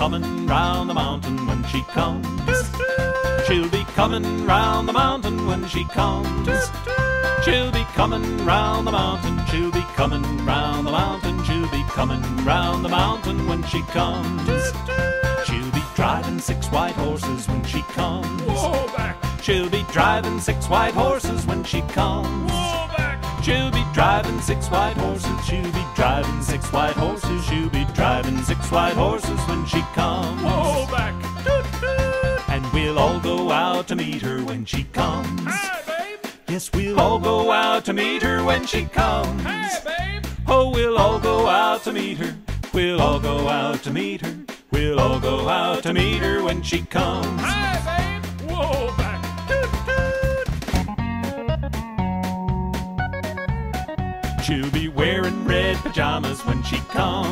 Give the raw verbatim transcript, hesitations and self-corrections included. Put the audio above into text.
coming round the mountain when she comes. She'll be coming round the mountain when she comes. She'll be coming round the mountain. She'll be coming round the mountain. She'll be coming round the mountain when she comes. She'll be driving six white horses when she comes. Whoa, back. She'll be driving six white horses when she comes. Whoa, back. She'll be driving six white horses. She'll be driving six white horses. She'll be driving six white horses when she comes. Whoa, back. And we'll all go out to meet her when she comes. Hey, babe. Yes, we'll all go out to meet her when she comes. Hey, babe. Oh, we'll all go out to meet her. We'll all go out to meet her. We'll all go out to meet her when she comes. Hey, babe. Whoa, back. She'll be wearing red pajamas when she comes.